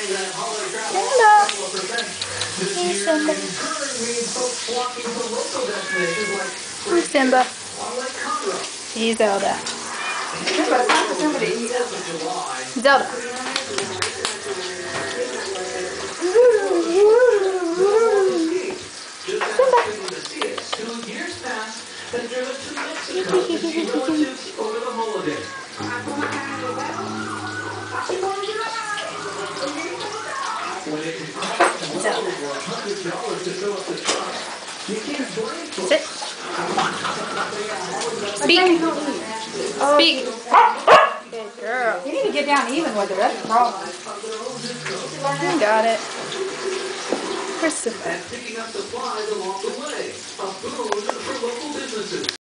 Hey, Simba. Hey, Simba. He's Zelda. Simba, it's time for Simba to eat. Zelda. Sit. Speak. Speak. Good girl. You need to get down even with it. That's the problem. I got it. Where's Simba?